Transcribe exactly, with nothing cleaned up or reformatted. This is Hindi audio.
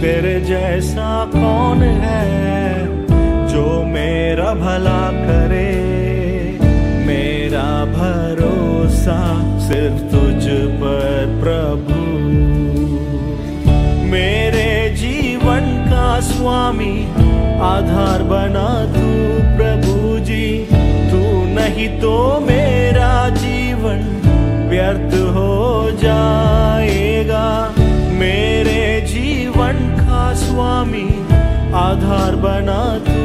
तेरे जैसा कौन है जो मेरा भला करे। मेरा भरोसा सिर्फ तुझ पर प्रभु, मेरे जीवन का स्वामी आधार बना तू प्रभु जी। तू नहीं तो मेरा जीवन व्यर्थ हो जाएगा। मेरे जीवन का स्वामी आधार बना तू